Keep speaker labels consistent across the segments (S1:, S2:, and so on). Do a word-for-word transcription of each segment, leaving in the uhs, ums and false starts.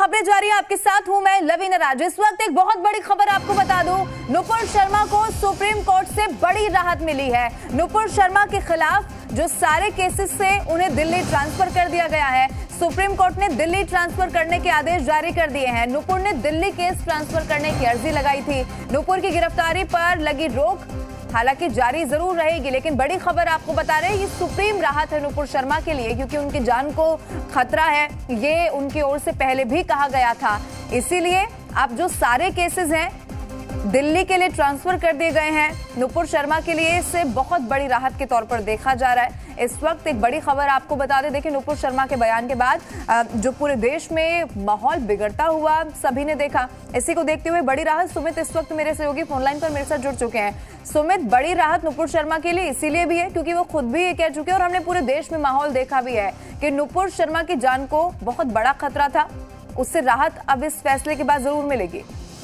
S1: खबरें जारी है, आपके साथ हूं मैं लवीना राज। इस वक्त एक बहुत बड़ी खबर आपको बता दूं, नुपुर शर्मा को सुप्रीम कोर्ट से बड़ी राहत मिली है। नुपुर शर्मा के खिलाफ जो सारे केसेस से उन्हें दिल्ली ट्रांसफर कर दिया गया है। सुप्रीम कोर्ट ने दिल्ली ट्रांसफर करने के आदेश जारी कर दिए हैं। नुपुर ने दिल्ली केस ट्रांसफर करने की अर्जी लगाई थी। नुपुर की गिरफ्तारी पर लगी रोक हालांकि जारी जरूर रहेगी, लेकिन बड़ी खबर आपको बता रहे हैं, ये सुप्रीम राहत है नुपुर शर्मा के लिए, क्योंकि उनकी जान को खतरा है, ये उनकी ओर से पहले भी कहा गया था। इसीलिए अब जो सारे केसेस हैं दिल्ली के लिए ट्रांसफर कर दिए गए हैं। नुपुर शर्मा के लिए इसे बहुत बड़ी राहत के तौर पर देखा जा रहा है। इस वक्त एक बड़ी खबर आपको बता दें, देखिए नुपुर शर्मा के बयान के बाद जो पूरे देश में माहौल बिगड़ता हुआ सभी ने देखा, इसी को देखते हुए बड़ी राहत। सुमित इस वक्त मेरे सहयोगी फोनलाइन पर मेरे साथ जुड़ चुके हैं। सुमित, बड़ी राहत नुपुर शर्मा के लिए इसीलिए भी है क्योंकि वो खुद भी ये कह चुके हैं और हमने पूरे देश में माहौल देखा भी है कि नुपुर शर्मा की जान को बहुत बड़ा खतरा था। उससे राहत अब इस फैसले के बाद जरूर मिलेगी।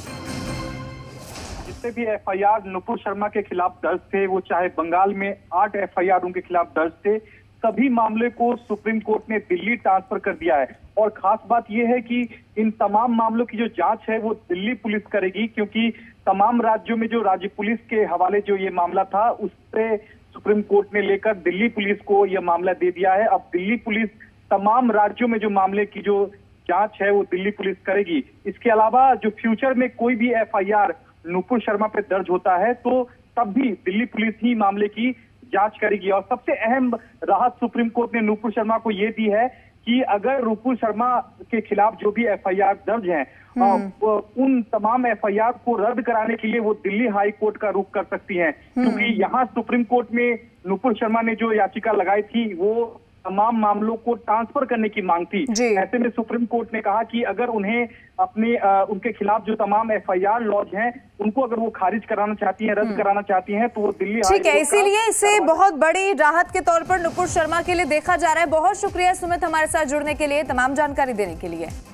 S2: जितने भी F I R Nupur Sharma के खिलाफ दर्ज थे, वो चाहे बंगाल में आठ एफ आई आर उनके खिलाफ दर्ज थे, सभी मामले को सुप्रीम कोर्ट ने दिल्ली ट्रांसफर कर दिया है। और खास बात यह है कि इन तमाम मामलों की जो जांच है वो दिल्ली पुलिस करेगी, क्योंकि तमाम राज्यों में जो राज्य पुलिस के हवाले जो ये मामला था उससे सुप्रीम कोर्ट ने लेकर दिल्ली पुलिस को यह मामला दे दिया है। अब दिल्ली पुलिस तमाम राज्यों में जो मामले की जो जांच है वो दिल्ली पुलिस करेगी। इसके अलावा जो फ्यूचर में कोई भी F I R Nupur Sharma पे दर्ज होता है तो तब भी दिल्ली पुलिस ही मामले की जांच करेगी। और सबसे अहम राहत सुप्रीम कोर्ट ने नुपुर शर्मा को ये दी है कि अगर नुपुर शर्मा के खिलाफ जो भी एफ आई आर दर्ज हैं, उन तमाम एफ आई आर को रद्द कराने के लिए वो दिल्ली हाई कोर्ट का रुख कर सकती हैं, क्योंकि यहाँ सुप्रीम कोर्ट में नुपुर शर्मा ने जो याचिका लगाई थी वो तमाम मामलों को ट्रांसफर करने की मांग थी। ऐसे में सुप्रीम कोर्ट ने कहा कि अगर उन्हें अपने आ, उनके खिलाफ जो तमाम एफ आई आर लॉज हैं उनको अगर वो खारिज कराना चाहती हैं, रद्द कराना चाहती हैं, तो वो दिल्ली
S1: ठीक है। इसीलिए इसे बहुत बड़ी राहत के तौर पर नुपुर शर्मा के लिए देखा जा रहा है। बहुत शुक्रिया सुमित हमारे साथ जुड़ने के लिए, तमाम जानकारी देने के लिए।